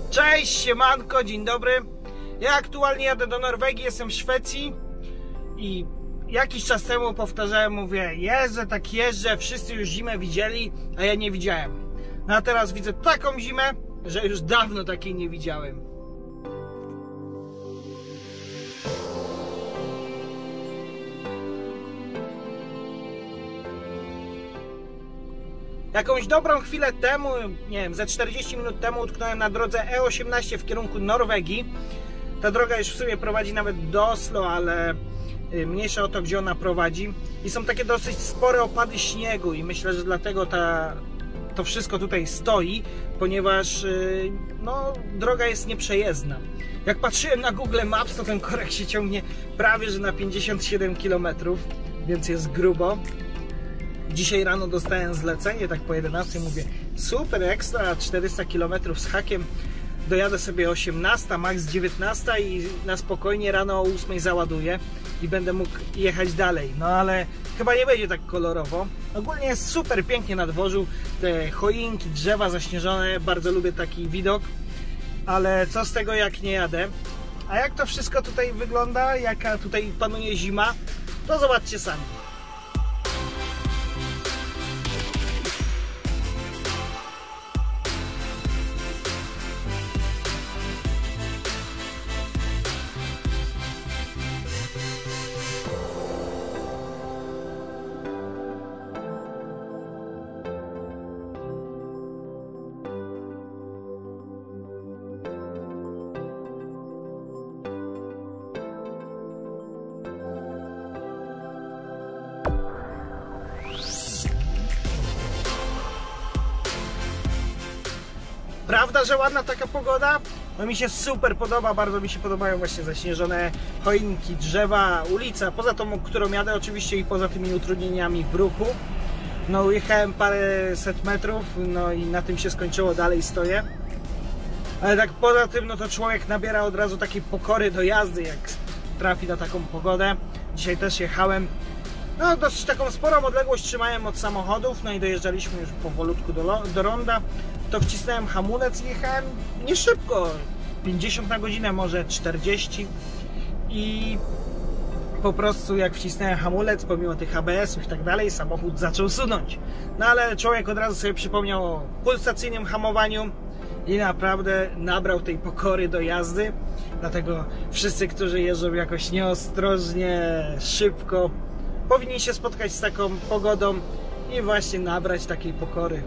Cześć, siemanko, dzień dobry. Ja aktualnie jadę do Norwegii, jestem w Szwecji i jakiś czas temu powtarzałem, mówię, jeżdżę, wszyscy już zimę widzieli, a ja nie widziałem. No a teraz widzę taką zimę, że już dawno takiej nie widziałem. Jakąś dobrą chwilę temu, nie wiem, ze 40 minut temu utknąłem na drodze E18 w kierunku Norwegii. Ta droga już w sumie prowadzi nawet do Oslo, ale mniejsza o to, gdzie ona prowadzi. I są takie dosyć spore opady śniegu i myślę, że dlatego to wszystko tutaj stoi, ponieważ no, droga jest nieprzejezdna. Jak patrzyłem na Google Maps, to ten korek się ciągnie prawie że na 57 km, więc jest grubo. Dzisiaj rano dostałem zlecenie, tak po 11, mówię, super, ekstra, 400 km z hakiem, dojadę sobie 18, max 19 i na spokojnie rano o 8 załaduję i będę mógł jechać dalej. No ale chyba nie będzie tak kolorowo. Ogólnie jest super pięknie na dworzu, te choinki, drzewa zaśnieżone, bardzo lubię taki widok, ale co z tego, jak nie jadę. A jak to wszystko tutaj wygląda, jaka tutaj panuje zima, to zobaczcie sami. Prawda, że ładna taka pogoda? No mi się super podoba, bardzo mi się podobają właśnie zaśnieżone choinki, drzewa, ulica, poza tą, którą jadę oczywiście i poza tymi utrudnieniami w ruchu. No jechałem paręset metrów, no i na tym się skończyło, dalej stoję. Ale tak poza tym, no to człowiek nabiera od razu takiej pokory do jazdy, jak trafi na taką pogodę. Dzisiaj też jechałem, no dosyć taką sporą odległość trzymałem od samochodów, no i dojeżdżaliśmy już powolutku do ronda. To wcisnąłem hamulec i jechałem nie szybko, 50 na godzinę, może 40 i po prostu jak wcisnąłem hamulec, pomimo tych ABS-ów i tak dalej, samochód zaczął sunąć. No ale człowiek od razu sobie przypomniał o pulsacyjnym hamowaniu i naprawdę nabrał tej pokory do jazdy. Dlatego wszyscy, którzy jeżdżą jakoś nieostrożnie, szybko, powinni się spotkać z taką pogodą i właśnie nabrać takiej pokory.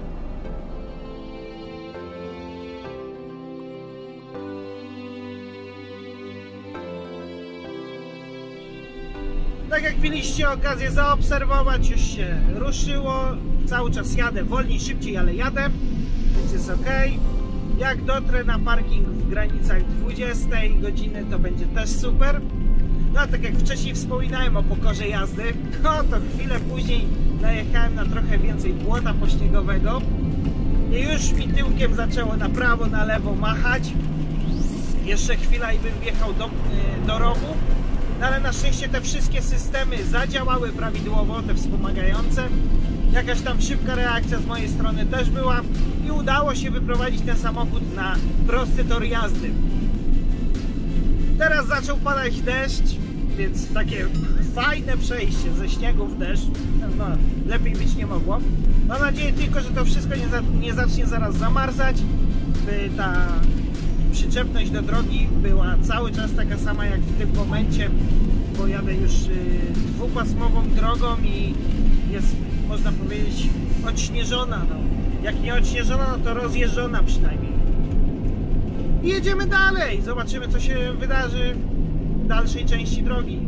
Tak jak mieliście okazję zaobserwować, już się ruszyło, cały czas jadę, wolniej, szybciej, ale jadę, więc jest ok. Jak dotrę na parking w granicach 20 godziny, to będzie też super. No a tak jak wcześniej wspominałem o pokorze jazdy, no to chwilę później najechałem na trochę więcej błota pośniegowego i już mi tyłkiem zaczęło na prawo, na lewo machać. Jeszcze chwila i bym wjechał do rowu. No ale na szczęście te wszystkie systemy zadziałały prawidłowo, te wspomagające. Jakaś tam szybka reakcja z mojej strony też była i udało się wyprowadzić ten samochód na prosty tor jazdy. Teraz zaczął padać deszcz, więc takie fajne przejście ze śniegu w deszcz. No, lepiej być nie mogło. Mam nadzieję tylko, że to wszystko nie zacznie zaraz zamarzać, by ta przyczepność do drogi była cały czas taka sama jak w tym momencie, bo jadę już dwupasmową drogą i jest, można powiedzieć, odśnieżona. No. Jak nie odśnieżona, no to rozjeżdżona przynajmniej. I jedziemy dalej, zobaczymy, co się wydarzy w dalszej części drogi.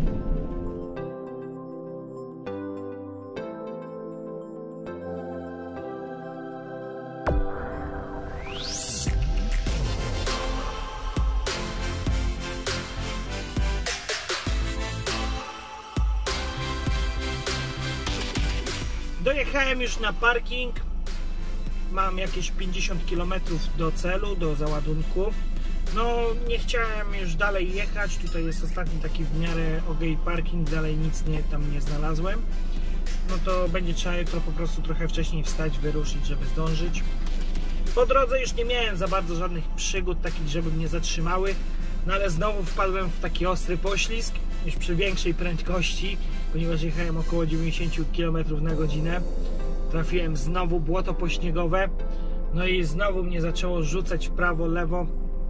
Dojechałem już na parking, mam jakieś 50 km do celu, do załadunku. No nie chciałem już dalej jechać, tutaj jest ostatni taki w miarę okej parking, dalej nic tam nie znalazłem. No to będzie trzeba jutro po prostu trochę wcześniej wstać, wyruszyć, żeby zdążyć. Po drodze już nie miałem za bardzo żadnych przygód takich, żeby mnie zatrzymały, no ale znowu wpadłem w taki ostry poślizg, już przy większej prędkości, ponieważ jechałem około 90 km na godzinę. Trafiłem znowu błoto pośniegowe, no i znowu mnie zaczęło rzucać w prawo, lewo.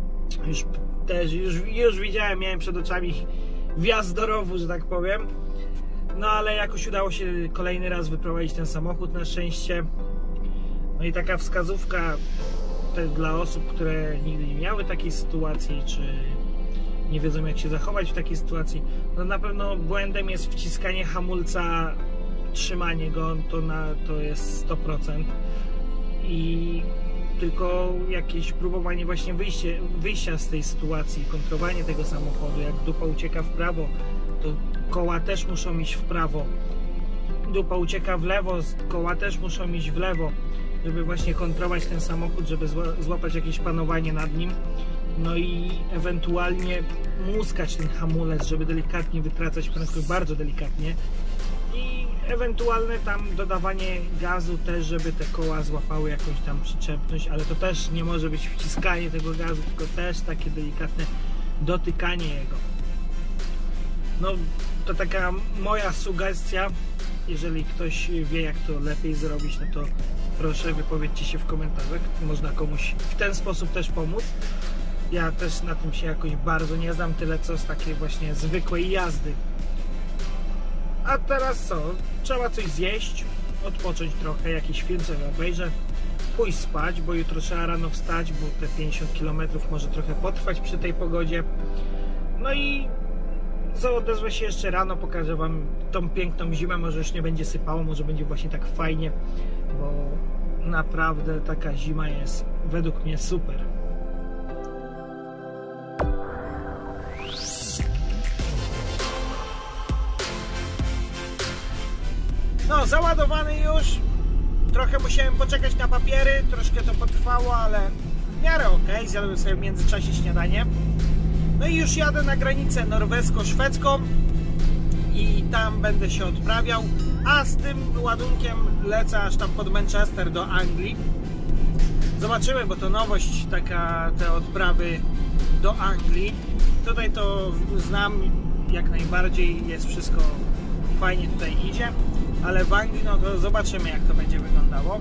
Już widziałem, miałem przed oczami wjazd do rowu, że tak powiem. No ale jakoś udało się kolejny raz wyprowadzić ten samochód na szczęście. No i taka wskazówka dla osób, które nigdy nie miały takiej sytuacji, czy nie wiedzą jak się zachować w takiej sytuacji. No na pewno błędem jest wciskanie hamulca, trzymanie go, to jest 100%. I tylko jakieś próbowanie właśnie wyjścia z tej sytuacji, kontrolowanie tego samochodu. Jak dupa ucieka w prawo, to koła też muszą iść w prawo. Dupa ucieka w lewo, koła też muszą iść w lewo, żeby właśnie kontrolować ten samochód, żeby złapać jakieś panowanie nad nim. No i ewentualnie muskać ten hamulec, żeby delikatnie wytracać prędkość, bardzo delikatnie. I ewentualne tam dodawanie gazu też, żeby te koła złapały jakąś tam przyczepność, ale to też nie może być wciskanie tego gazu, tylko też takie delikatne dotykanie jego. No to taka moja sugestia. Jeżeli ktoś wie jak to lepiej zrobić, no to proszę wypowiedzcie się w komentarzach. Można komuś w ten sposób też pomóc. Ja też na tym się jakoś bardzo nie znam, tyle co z takiej właśnie zwykłej jazdy. A teraz co? Trzeba coś zjeść, odpocząć trochę, jakiś film sobie obejrzę, pójść spać, bo jutro trzeba rano wstać, bo te 50 km może trochę potrwać przy tej pogodzie. No i co, odezwę się jeszcze rano, pokażę wam tą piękną zimę, może już nie będzie sypało, może będzie właśnie tak fajnie, bo naprawdę taka zima jest według mnie super. No, załadowany już. Trochę musiałem poczekać na papiery, troszkę to potrwało, ale w miarę ok. Zjadłem sobie w międzyczasie śniadanie. No i już jadę na granicę norwesko-szwedzką i tam będę się odprawiał, a z tym ładunkiem lecę aż tam pod Manchester do Anglii. Zobaczymy, bo to nowość taka, te odprawy do Anglii. Tutaj to znam jak najbardziej, jest wszystko fajnie tutaj idzie, ale w Anglii no to zobaczymy jak to będzie wyglądało.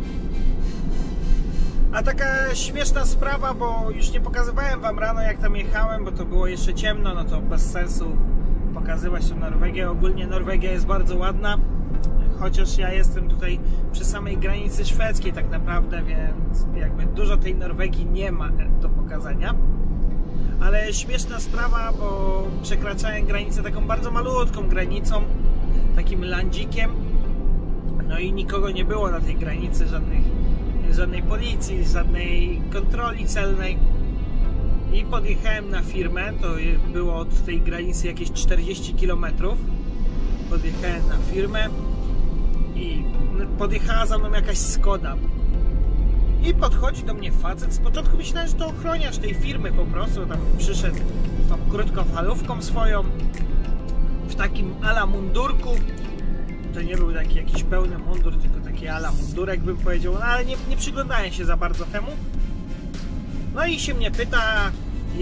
A taka śmieszna sprawa, bo już nie pokazywałem wam rano jak tam jechałem, bo to było jeszcze ciemno, no to bez sensu pokazywać tą Norwegię. Ogólnie Norwegia jest bardzo ładna, chociaż ja jestem tutaj przy samej granicy szwedzkiej tak naprawdę, więc jakby dużo tej Norwegii nie ma do pokazania. Ale śmieszna sprawa, bo przekraczałem granicę taką bardzo malutką granicą, takim landzikiem, no i nikogo nie było na tej granicy, żadnej policji, żadnej kontroli celnej. I podjechałem na firmę, to było od tej granicy jakieś 40 km. Podjechałem na firmę i podjechała za mną jakaś Skoda. I podchodzi do mnie facet. Z początku myślałem, że to ochroniarz tej firmy po prostu. Tam przyszedł tą krótkofalówką swoją, w takim ala mundurku. To nie był taki jakiś pełny mundur, tylko taki ala mundurek bym powiedział, no ale nie przyglądałem się za bardzo temu. No i się mnie pyta,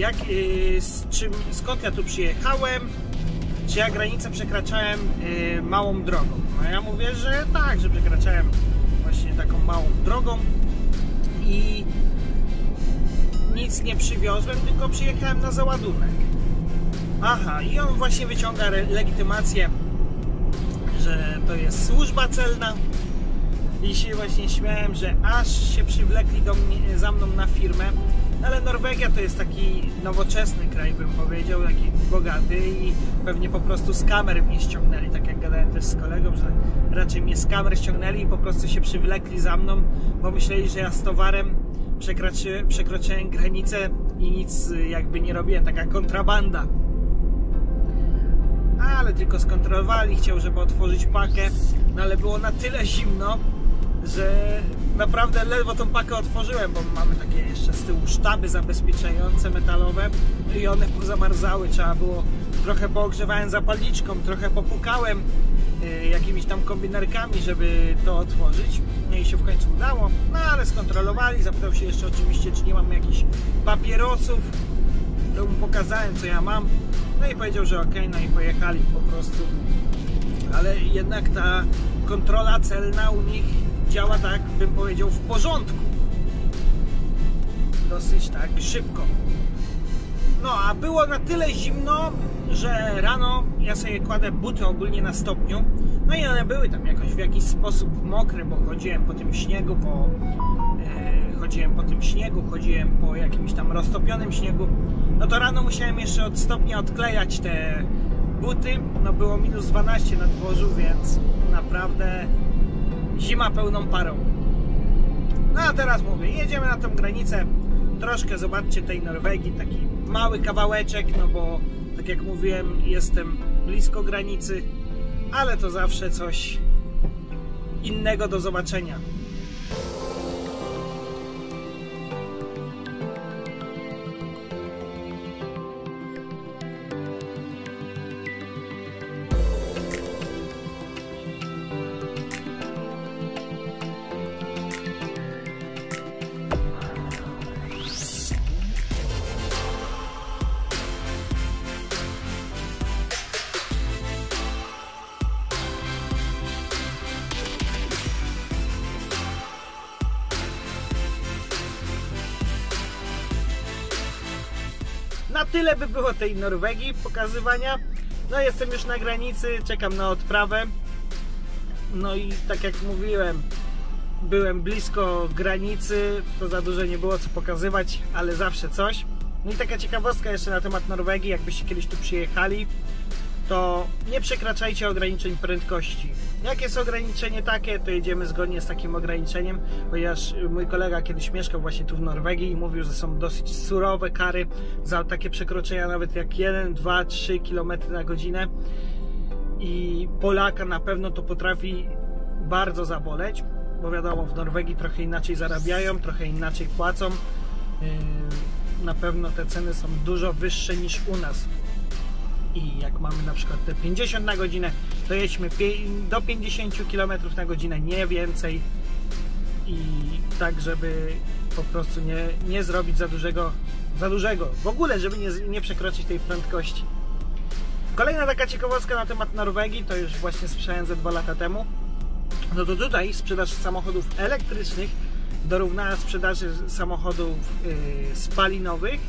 skąd ja tu przyjechałem, czy ja granicę przekraczałem małą drogą. No ja mówię, że tak, że przekraczałem właśnie taką małą drogą i nic nie przywiozłem, tylko przyjechałem na załadunek. Aha, i on właśnie wyciąga legitymację, że to jest służba celna. I się właśnie śmiałem, że aż się przywlekli za mną na firmę. Ale Norwegia to jest taki nowoczesny kraj, bym powiedział, taki bogaty i pewnie po prostu z kamer mnie ściągnęli, tak jak gadałem też z kolegą, że raczej mnie z kamer ściągnęli i po prostu się przywlekli za mną, bo myśleli, że ja z towarem przekroczyłem granicę i nic jakby nie robiłem, taka kontrabanda. Ale tylko skontrolowali, chciał, żeby otworzyć pakę, no ale było na tyle zimno, że naprawdę ledwo tą pakę otworzyłem, bo mamy takie jeszcze z tyłu sztaby zabezpieczające metalowe i one pozamarzały, trzeba było trochę poogrzewałem zapalniczką, trochę popukałem jakimiś tam kombinerkami, żeby to otworzyć. No i się w końcu udało, no ale skontrolowali, zapytał się jeszcze oczywiście, czy nie mam jakichś papierosów, to mu pokazałem, co ja mam, no i powiedział, że okej, no i pojechali po prostu, ale jednak ta kontrola celna u nich działa, tak bym powiedział, w porządku, dosyć tak szybko. No a było na tyle zimno, że rano ja sobie kładę buty ogólnie na stopniu, no i one były tam jakoś w jakiś sposób mokre, bo chodziłem po tym śniegu, chodziłem po jakimś tam roztopionym śniegu. No to rano musiałem jeszcze od stopnia odklejać te buty, no było minus 12 na dworzu, więc naprawdę zima pełną parą. No a teraz mówię, jedziemy na tą granicę, troszkę zobaczcie tej Norwegii, taki mały kawałeczek, no bo tak jak mówiłem, jestem blisko granicy, ale to zawsze coś innego do zobaczenia. Na tyle by było tej Norwegii pokazywania. No jestem już na granicy, czekam na odprawę. No i tak jak mówiłem, byłem blisko granicy, to za dużo nie było co pokazywać, ale zawsze coś. No i taka ciekawostka jeszcze na temat Norwegii, jakbyście kiedyś tu przyjechali, to nie przekraczajcie ograniczeń prędkości. Jak jest ograniczenie takie, to jedziemy zgodnie z takim ograniczeniem, ponieważ mój kolega kiedyś mieszkał właśnie tu w Norwegii i mówił, że są dosyć surowe kary za takie przekroczenia, nawet jak 1, 2, 3 km na godzinę i Polaka na pewno to potrafi bardzo zaboleć, bo wiadomo, w Norwegii trochę inaczej zarabiają, trochę inaczej płacą, na pewno te ceny są dużo wyższe niż u nas. I jak mamy na przykład te 50 na godzinę, to jedźmy do 50 km na godzinę, nie więcej. I tak, żeby po prostu nie zrobić za dużego. W ogóle, żeby nie przekroczyć tej prędkości. Kolejna taka ciekawostka na temat Norwegii, to już właśnie słyszałem ze 2 lata temu. No to tutaj sprzedaż samochodów elektrycznych dorównała sprzedaży samochodów spalinowych.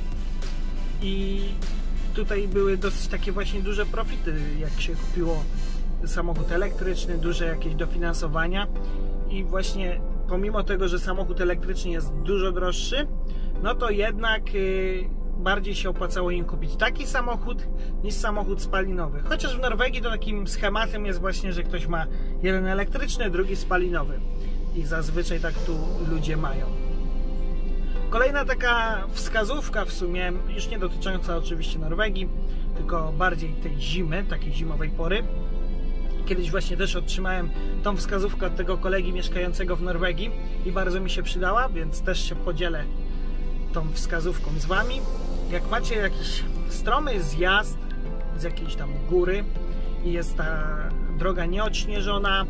I tutaj były dosyć takie właśnie duże profity, jak się kupiło samochód elektryczny, duże jakieś dofinansowania i właśnie pomimo tego, że samochód elektryczny jest dużo droższy, no to jednak bardziej się opłacało im kupić taki samochód niż samochód spalinowy. Chociaż w Norwegii to takim schematem jest właśnie, że ktoś ma jeden elektryczny, drugi spalinowy i zazwyczaj tak tu ludzie mają. Kolejna taka wskazówka w sumie, już nie dotycząca oczywiście Norwegii, tylko bardziej tej zimy, takiej zimowej pory. Kiedyś właśnie też otrzymałem tą wskazówkę od tego kolegi mieszkającego w Norwegii i bardzo mi się przydała, więc też się podzielę tą wskazówką z Wami. Jak macie jakiś stromy zjazd z jakiejś tam góry i jest ta droga nieodśnieżona,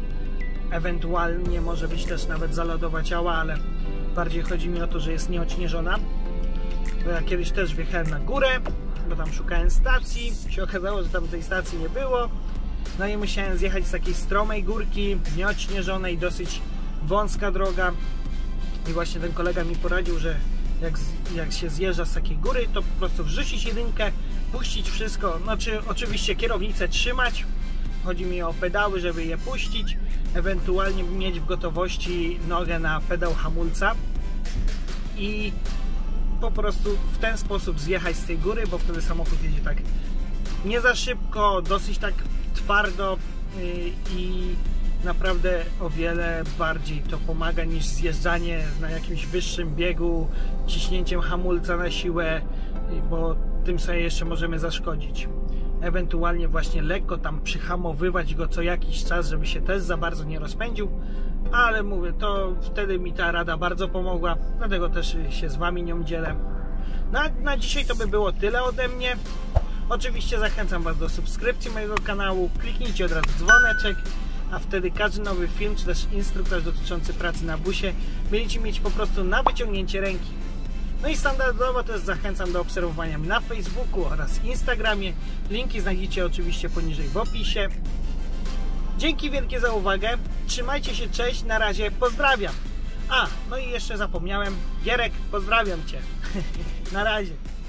ewentualnie może być też nawet zalodowaciała, ale bardziej chodzi mi o to, że jest nieodśnieżona. Bo ja kiedyś też wjechałem na górę, bo tam szukałem stacji, się okazało, że tam tej stacji nie było. No i musiałem zjechać z takiej stromej górki, nieodśnieżonej, dosyć wąska droga. I właśnie ten kolega mi poradził, że jak się zjeżdża z takiej góry, to po prostu wrzucić jedynkę, puścić wszystko, znaczy oczywiście kierownicę trzymać, chodzi mi o pedały, żeby je puścić, ewentualnie mieć w gotowości nogę na pedał hamulca i po prostu w ten sposób zjechać z tej góry, bo wtedy samochód jedzie tak nie za szybko, dosyć tak twardo i naprawdę o wiele bardziej to pomaga niż zjeżdżanie na jakimś wyższym biegu, ciśnięciem hamulca na siłę, bo tym sobie jeszcze możemy zaszkodzić. Ewentualnie właśnie lekko tam przyhamowywać go co jakiś czas, żeby się też za bardzo nie rozpędził, ale mówię, to wtedy mi ta rada bardzo pomogła, dlatego też się z Wami nią dzielę. Na dzisiaj to by było tyle ode mnie. Oczywiście zachęcam Was do subskrypcji mojego kanału, kliknijcie od razu dzwoneczek, a wtedy każdy nowy film, czy też instruktaż dotyczący pracy na busie będziecie mieć po prostu na wyciągnięcie ręki. No i standardowo też zachęcam do obserwowania mnie na Facebooku oraz Instagramie. Linki znajdziecie oczywiście poniżej w opisie. Dzięki wielkie za uwagę. Trzymajcie się, cześć, na razie, pozdrawiam. No i jeszcze zapomniałem. Gierek, pozdrawiam Cię. Na razie.